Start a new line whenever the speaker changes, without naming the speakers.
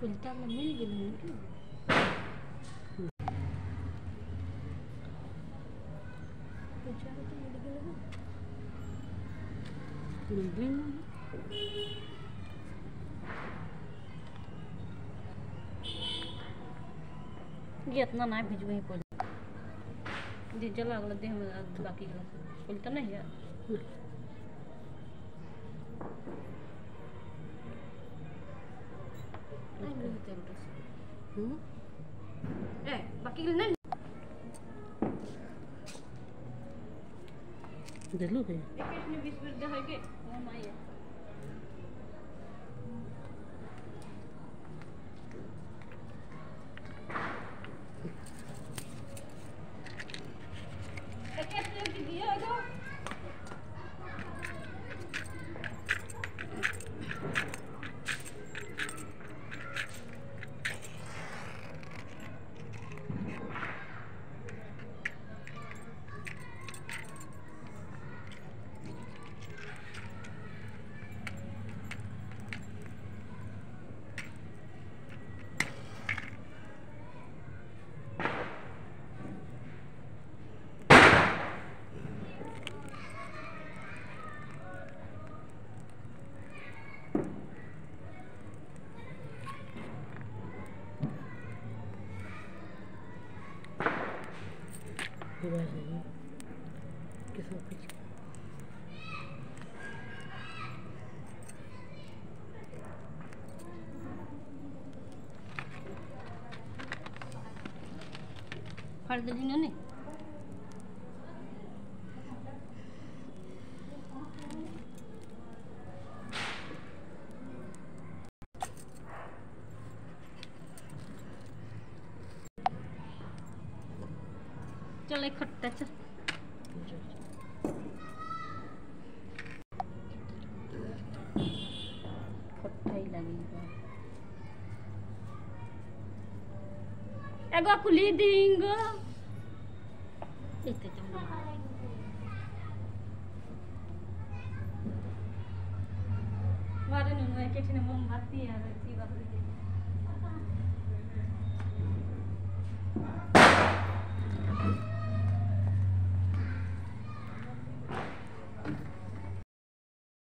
हिसाब में मिल गई ये इतना ना भिजवे ही पहले जी जला गला दे हम बाकी का पहले तो नहीं यार ए बाकी के नहीं
दिलू है
एक ने 20 मिनट दे है के ओ माय फड़ दे ने चल एक खट्टा चल खट्टा ही लगेगा एगो खुली देंगे इतने चंगा मारे नहीं है किसी ने मोमबत्ती है ऐसी बात नहीं